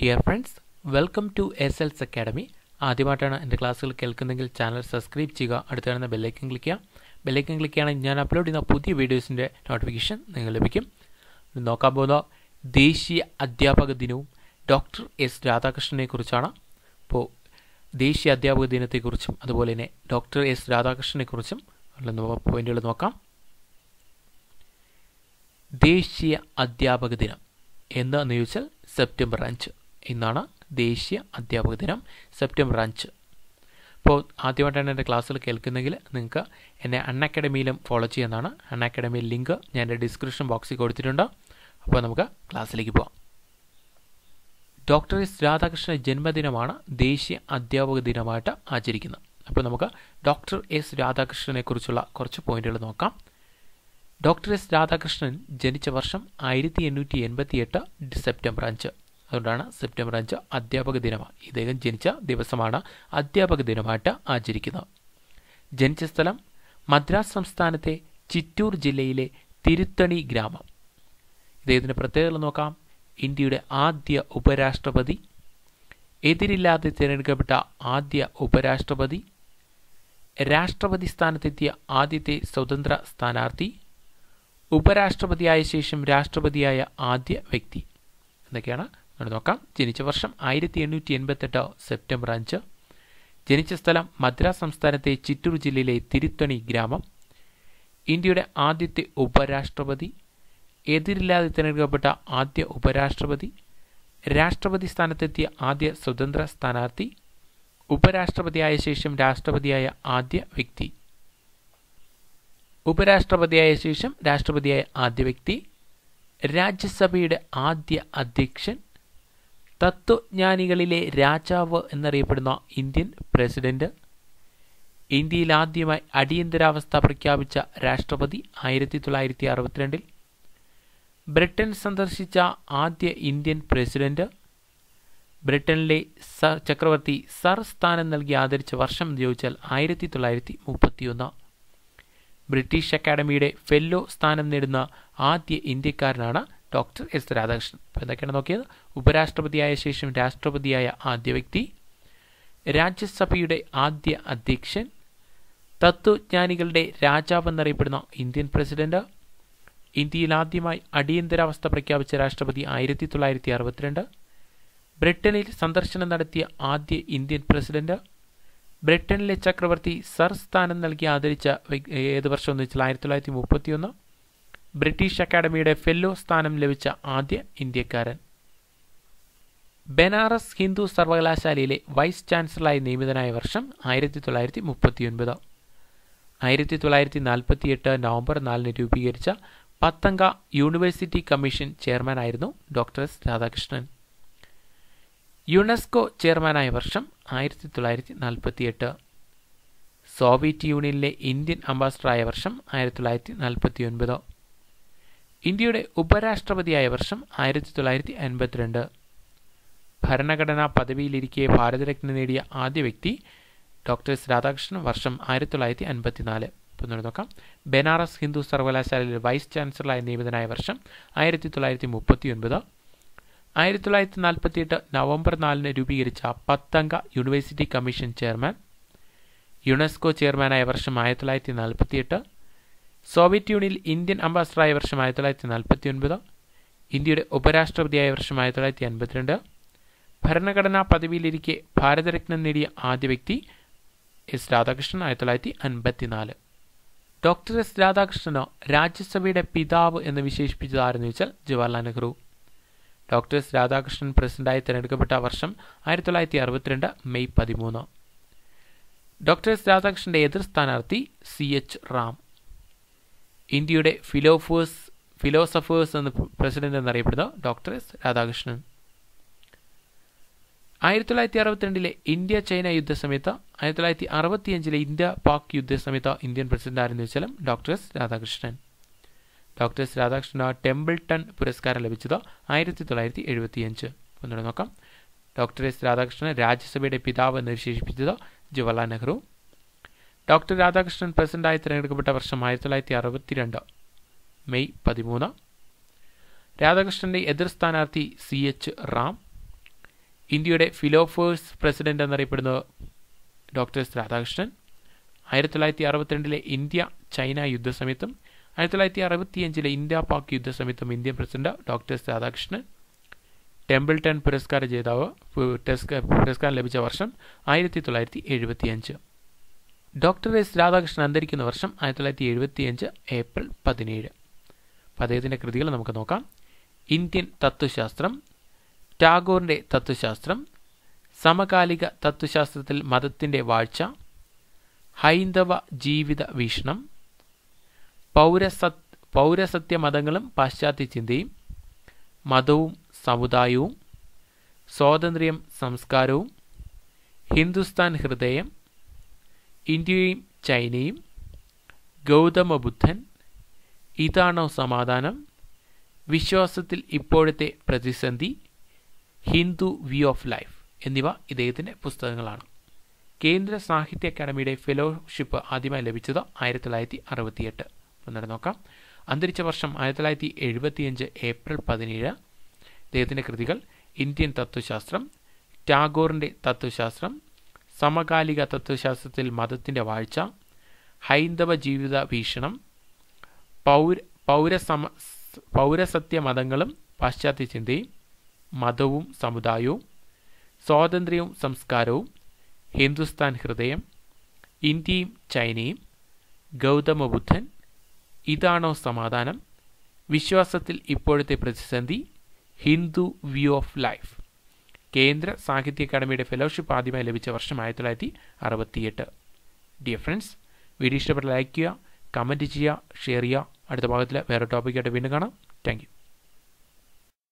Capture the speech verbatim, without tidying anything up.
Dear friends, welcome to S L S Academy. ആദ്യമായിട്ടാണ് എൻ്റെ ക്ലാസ്സുകൾ കേൾക്കുന്നെങ്കിൽ ചാനൽ സബ്സ്ക്രൈബ് ചെയ്യുക. അടുത്ത് കാണുന്ന ബെല്ലൈക്കൺ ക്ലിക്ക് ചെയ്യുക. ബെല്ലൈക്കൺ ക്ലിക്ക് ചെയ്യുകയാണെങ്കിൽ ഞാൻ അപ്ലോഡ് ചെയ്യുന്ന പുതിയ വീഡിയോസിൻ്റെ നോട്ടിഫിക്കേഷൻ നിങ്ങൾ ലഭിക്കും. നോക്കാൻ പോകുന്ന ദേശീയ അധ്യാപക ദിനവും ഡോക്ടർ എസ് രാധാകൃഷ്ണനെ കുറിച്ചാണ്. അപ്പോൾ ദേശീയ അധ്യാപക ദിനത്തെക്കുറിച്ചും അതുപോലെ തന്നെ ഡോക്ടർ എസ് രാധാകൃഷ്ണനെ കുറിച്ചും ഉള്ള പോയിന്റുകൾ നോക്കാം. ദേശീയ അധ്യാപക ദിനം എന്ന് ചോദിച്ചാൽ സെപ്റ്റംബർ അഞ്ച് ഇന്നാണ് ദേശീയ അധ്യാപക ദിനം, സെപ്റ്റംബർ അഞ്ച്. അപ്പോൾ ആദ്യമായിട്ടാണ് എൻ്റെ ക്ലാസ്സിൽ കേൾക്കുന്നെങ്കിൽ നിങ്ങൾക്ക് എന്നെ അൺ അക്കാഡമിയിലും ഫോളോ ചെയ്യുന്നതാണ്. അൺ അക്കാഡമിയിൽ ലിങ്ക് ഞാൻ എൻ്റെ ഡിസ്ക്രിപ്ഷൻ ബോക്സിൽ കൊടുത്തിട്ടുണ്ട്. അപ്പോൾ നമുക്ക് ക്ലാസ്സിലേക്ക് പോകാം. ഡോക്ടർ എസ് രാധാകൃഷ്ണൻ്റെ ജന്മദിനമാണ് ദേശീയ അധ്യാപക ദിനമായിട്ട് ആചരിക്കുന്നത്. അപ്പോൾ നമുക്ക് ഡോക്ടർ എസ് രാധാകൃഷ്ണനെ കുറിച്ചുള്ള കുറച്ച് പോയിന്റുകൾ നോക്കാം. ഡോക്ടർ എസ് രാധാകൃഷ്ണൻ ജനിച്ച വർഷം ആയിരത്തി എണ്ണൂറ്റി എൺപത്തി എട്ട് സെപ്റ്റംബർ അഞ്ച്. അതുകൊണ്ടാണ് സെപ്റ്റംബർ അഞ്ച് അധ്യാപക ദിനമാണ്. ഇദ്ദേഹം ജനിച്ച ദിവസമാണ് അധ്യാപക ദിനമായിട്ട് ആചരിക്കുന്നത്. ജനിച്ച സ്ഥലം മദ്രാസ് സംസ്ഥാനത്തെ ചിറ്റൂർ ജില്ലയിലെ തിരുത്തണി ഗ്രാമം. ഇദ്ദേഹത്തിൻ്റെ പ്രത്യേകതകൾ നോക്കാം. ഇന്ത്യയുടെ ആദ്യ ഉപരാഷ്ട്രപതി, എതിരില്ലാതെ തിരഞ്ഞെടുക്കപ്പെട്ട ആദ്യ ഉപരാഷ്ട്രപതി, രാഷ്ട്രപതി സ്ഥാനത്തെത്തിയ ആദ്യത്തെ സ്വതന്ത്ര സ്ഥാനാർത്ഥി, ഉപരാഷ്ട്രപതിയായ ശേഷം രാഷ്ട്രപതിയായ ആദ്യ വ്യക്തി. എന്തൊക്കെയാണ് നമ്മൾ നോക്കാം. ജനിച്ച വർഷം ആയിരത്തി എണ്ണൂറ്റി എൺപത്തെട്ട് സെപ്റ്റംബർ അഞ്ച്. ജനിച്ച സ്ഥലം മദ്രാസ് സംസ്ഥാനത്തെ ചിറ്റൂർ ജില്ലയിലെ തിരുത്തണി ഗ്രാമം. ഇന്ത്യയുടെ ആദ്യത്തെ ഉപരാഷ്ട്രപതി, എതിരില്ലാതെ തിരഞ്ഞെടുക്കപ്പെട്ട ആദ്യ ഉപരാഷ്ട്രപതി, രാഷ്ട്രപതി സ്ഥാനത്തെത്തിയ ആദ്യ സ്വതന്ത്ര സ്ഥാനാർത്ഥി, ഉപരാഷ്ട്രപതിയായ ശേഷം രാഷ്ട്രപതിയായ ആദ്യ വ്യക്തി. ഉപരാഷ്ട്രപതിയായ ശേഷം രാഷ്ട്രപതിയായ ആദ്യ വ്യക്തി, രാജ്യസഭയുടെ ആദ്യ അധ്യക്ഷൻ, തത്വജ്ഞാനികളിലെ രാജാവ് എന്നറിയപ്പെടുന്ന ഇന്ത്യൻ പ്രസിഡന്റ്, ഇന്ത്യയിൽ ആദ്യമായി അടിയന്തരാവസ്ഥ പ്രഖ്യാപിച്ച രാഷ്ട്രപതി ആയിരത്തി തൊള്ളായിരത്തി അറുപത്തിരണ്ടിൽ, ബ്രിട്ടൻ സന്ദർശിച്ച ആദ്യ ഇന്ത്യൻ പ്രസിഡന്റ്, ബ്രിട്ടനിലെ സർ ചക്രവർത്തി സർ സ്ഥാനം നൽകി ആദരിച്ച വർഷം എന്ന് ചോദിച്ചാൽ ആയിരത്തി തൊള്ളായിരത്തി മുപ്പത്തിയൊന്ന്. ബ്രിട്ടീഷ് അക്കാഡമിയുടെ ഫെല്ലോ സ്ഥാനം നേടുന്ന ആദ്യ ഇന്ത്യക്കാരനാണ് ഡോക്ടർ എസ് രാധാകൃഷ്ണൻ. അപ്പോൾ എന്തൊക്കെയാണ് നോക്കിയത്? ഉപരാഷ്ട്രപതിയായ ശേഷം രാഷ്ട്രപതിയായ ആദ്യ വ്യക്തി, രാജ്യസഭയുടെ ആദ്യ അധ്യക്ഷൻ, തത്വജ്ഞാനികളുടെ രാജാവ് എന്നറിയപ്പെടുന്ന ഇന്ത്യൻ പ്രസിഡന്റ്, ഇന്ത്യയിൽ ആദ്യമായി അടിയന്തരാവസ്ഥ പ്രഖ്യാപിച്ച രാഷ്ട്രപതി ആയിരത്തി തൊള്ളായിരത്തി അറുപത്തിരണ്ട്, ബ്രിട്ടനിൽ സന്ദർശനം നടത്തിയ ആദ്യ ഇന്ത്യൻ പ്രസിഡന്റ്, ബ്രിട്ടനിലെ ചക്രവർത്തി സർ സ്ഥാനം നൽകി ആദരിച്ച ഏത് വർഷം എന്ന് വെച്ചാൽ ആയിരത്തി തൊള്ളായിരത്തി മുപ്പത്തിയൊന്ന്, ബ്രിട്ടീഷ് അക്കാഡമിയുടെ ഫെല്ലോ സ്ഥാനം ലഭിച്ച ആദ്യ ഇന്ത്യക്കാരൻ. ബനാറസ് ഹിന്ദു സർവകലാശാലയിലെ വൈസ് ചാൻസലറായി നിയമിതനായ വർഷം ആയിരത്തി തൊള്ളായിരത്തി മുപ്പത്തിയൊൻപത്. ആയിരത്തി തൊള്ളായിരത്തി നാൽപ്പത്തി എട്ട് നവംബർ നാലിന് രൂപീകരിച്ച പത്തംഗ യൂണിവേഴ്സിറ്റി കമ്മീഷൻ ചെയർമാനായിരുന്നു ഡോക്ടർ എസ് രാധാകൃഷ്ണൻ. യുനെസ്കോ ചെയർമാനായ വർഷം ആയിരത്തി തൊള്ളായിരത്തി നാൽപ്പത്തി എട്ട്. സോവിയറ്റ് യൂണിയനിലെ ഇന്ത്യൻ അംബാസഡറായ വർഷം ആയിരത്തി തൊള്ളായിരത്തി നാൽപ്പത്തി ഒൻപത്. ഇന്ത്യയുടെ ഉപരാഷ്ട്രപതിയായ വർഷം ആയിരത്തി തൊള്ളായിരത്തി അൻപത്തിരണ്ട്. ഭരണഘടനാ പദവിയിലിരിക്കെ ഭാരതരത്ന നേടിയ ആദ്യ വ്യക്തി ഡോക്ടർ എസ് രാധാകൃഷ്ണൻ, വർഷം ആയിരത്തി തൊള്ളായിരത്തി അൻപത്തിനാല്. ഇപ്പോൾ നോക്കാം. ബനാറസ് ഹിന്ദു സർവകലാശാലയിൽ വൈസ് ചാൻസലറായി നിയമിതനായ വർഷം ആയിരത്തി തൊള്ളായിരത്തി മുപ്പത്തി ഒൻപത്. ആയിരത്തി തൊള്ളായിരത്തി നാൽപ്പത്തി എട്ട് നവംബർ നാലിന് രൂപീകരിച്ച പത്തംഗ യൂണിവേഴ്സിറ്റി കമ്മീഷൻ ചെയർമാൻ. യുനെസ്കോ ചെയർമാനായ വർഷം ആയിരത്തി തൊള്ളായിരത്തി നാൽപ്പത്തി എട്ട്. സോവിയറ്റ് യൂണിയനിൽ ഇന്ത്യൻ അംബാസഡറായ വർഷം ആയിരത്തി തൊള്ളായിരത്തി നാൽപ്പത്തി ഒൻപത്. ഇന്ത്യയുടെ ഉപരാഷ്ട്രപതിയായ വർഷം ആയിരത്തി തൊള്ളായിരത്തി അൻപത്തിരണ്ട്. ഭരണഘടനാ പദവിയിലിരിക്കെ ഭാരതരത്നം നേടിയ ആദ്യ വ്യക്തി എസ് രാധാകൃഷ്ണൻ, ആയിരത്തി തൊള്ളായിരത്തി അൻപത്തിനാല്. ഡോക്ടർ എസ് രാധാകൃഷ്ണനോ രാജ്യസഭയുടെ പിതാവ് എന്ന് വിശേഷിപ്പിച്ചത് ആരെന്ന് ചോദിച്ചാൽ ജവഹർലാൽ നെഹ്റു. ഡോക്ടർ എസ് രാധാകൃഷ്ണൻ പ്രസിഡന്റായി തിരഞ്ഞെടുക്കപ്പെട്ട വർഷം ആയിരത്തി തൊള്ളായിരത്തി അറുപത്തിരണ്ട് മെയ് പതിമൂന്ന്. ഡോക്ടർ എസ് രാധാകൃഷ്ണന്റെ എതിർ സ്ഥാനാർത്ഥി സി എച്ച് റാം. ഇന്ത്യയുടെ ഫിലോഫേഴ്സ് ഫിലോസഫേഴ്സ് എന്ന പ്രസിഡന്റ് എന്നറിയപ്പെടുന്ന ഡോക്ടർ എസ് രാധാകൃഷ്ണൻ. ആയിരത്തി തൊള്ളായിരത്തി അറുപത്തിരണ്ടിലെ ഇന്ത്യ ചൈന യുദ്ധസമയത്ത് ആയിരത്തി തൊള്ളായിരത്തി അറുപത്തിയഞ്ചിലെ ഇന്ത്യ പാക് യുദ്ധസമയത്ത് ഇന്ത്യൻ പ്രസിഡന്റ് ആരെന്ന് വെച്ചാലും doctor S Radhakrishnan. Doctor S രാധാകൃഷ്ണന് ടെമ്പിൾട്ടൺ പുരസ്കാരം ലഭിച്ചത് ആയിരത്തി തൊള്ളായിരത്തി എഴുപത്തിയഞ്ച്. ഒന്നുകൂടെ നോക്കാം. ഡോക്ടർ എസ് രാധാകൃഷ്ണൻ രാജ്യസഭയുടെ പിതാവ് എന്ന് വിശേഷിപ്പിച്ചത് ജവഹർലാൽ നെഹ്റു. ഡോക്ടർ രാധാകൃഷ്ണൻ പ്രസിഡന്റായി തിരഞ്ഞെടുക്കപ്പെട്ട വർഷം ആയിരത്തി തൊള്ളായിരത്തി അറുപത്തിരണ്ട് മെയ് പതിമൂന്ന്. രാധാകൃഷ്ണന്റെ എതിർ സ്ഥാനാർത്ഥി സി എച്ച് റാം. ഇന്ത്യയുടെ ഫിലോസഫേഴ്സ് പ്രസിഡന്റ് എന്നറിയപ്പെടുന്നത് ഡോക്ടർ എസ് രാധാകൃഷ്ണൻ. ആയിരത്തി തൊള്ളായിരത്തി അറുപത്തിരണ്ടിലെ ഇന്ത്യ ചൈന യുദ്ധസമയത്തും ആയിരത്തി തൊള്ളായിരത്തി അറുപത്തിയഞ്ചിലെ ഇന്ത്യ പാക് യുദ്ധസമയത്തും Indian president doctor S Radhakrishnan. Templeton പുരസ്കാര ജേതാവ് പുരസ്കാരം ലഭിച്ച വർഷം ആയിരത്തി തൊള്ളായിരത്തി എഴുപത്തി അഞ്ച്. ഡോക്ടർ എസ് രാധാകൃഷ്ണൻ അന്തരിക്കുന്ന വർഷം ആയിരത്തി തൊള്ളായിരത്തി എഴുപത്തി അഞ്ച് ഏപ്രിൽ പതിനേഴ്. അപ്പോൾ അദ്ദേഹത്തിൻ്റെ കൃതികൾ നമുക്ക് നോക്കാം. ഇന്ത്യൻ തത്വശാസ്ത്രം, ടാഗോറിൻ്റെ തത്വശാസ്ത്രം, സമകാലിക തത്വശാസ്ത്രത്തിൽ മതത്തിൻ്റെ വാഴ്ച, ഹൈന്ദവ ജീവിത വീക്ഷണം, പൗരസത് പൗരസത്യ മതങ്ങളും പാശ്ചാത്യ ചിന്തയും, മതവും സമുദായവും, സ്വാതന്ത്ര്യം സംസ്കാരവും, ഹിന്ദുസ്ഥാൻ ഹൃദയം, ഇന്ത്യയും ചൈനയും, ഗൗതമ ബുദ്ധൻ, ഇതാണോ സമാധാനം, വിശ്വാസത്തിൽ ഇപ്പോഴത്തെ പ്രതിസന്ധി, ഹിന്ദു വ്യൂ ഓഫ് ലൈഫ് എന്നിവ ഇദ്ദേഹത്തിൻ്റെ പുസ്തകങ്ങളാണ്. കേന്ദ്ര സാഹിത്യ അക്കാദമിയുടെ ഫെലോഷിപ്പ് ആദ്യമായി ലഭിച്ചത് ആയിരത്തി തൊള്ളായിരത്തി അറുപത്തിയെട്ട്. ഒന്നുകൂടെ നോക്കാം. അന്തരിച്ച വർഷം ആയിരത്തി തൊള്ളായിരത്തി എഴുപത്തിയഞ്ച് ഏപ്രിൽ പതിനേഴ്. ഇദ്ദേഹത്തിൻ്റെ കൃതികൾ ഇന്ത്യൻ തത്വശാസ്ത്രം, ടാഗോറിൻ്റെ തത്വശാസ്ത്രം, സമകാലിക തത്വശാസ്ത്രത്തിൽ മതത്തിൻ്റെ വാഴ്ച, ഹൈന്ദവ ജീവിത വീക്ഷണം, പൗര പൗരസമ പൗരസത്യ മതങ്ങളും പാശ്ചാത്യ ചിന്തയും, മതവും സമുദായവും, സ്വാതന്ത്ര്യവും സംസ്കാരവും, ഹിന്ദുസ്ഥാൻ ഹൃദയം, ഇന്ത്യയും ചൈനയും, ഗൗതമ ബുദ്ധൻ, ഇതാണോ സമാധാനം, വിശ്വാസത്തിൽ ഇപ്പോഴത്തെ പ്രതിസന്ധി, ഹിന്ദു വ്യൂ ഓഫ് ലൈഫ്. കേന്ദ്ര സാഹിത്യ അക്കാദമിയുടെ ഫെലോഷിപ്പ് ആദ്യമായി ലഭിച്ച വർഷം ആയിരത്തി തൊള്ളായിരത്തി അറുപത്തിയെട്ട്. ഡിയർ ഫ്രണ്ട്സ്, വീഡിയോ ഇഷ്ടപ്പെട്ട ലൈക്ക് ചെയ്യുക, കമൻറ്റ് ചെയ്യുക, ഷെയർ ചെയ്യുക. അടുത്ത ഭാഗത്തിൽ വേറെ ടോപ്പിക്കായിട്ട് വീണ്ടും കാണാം. Thank U.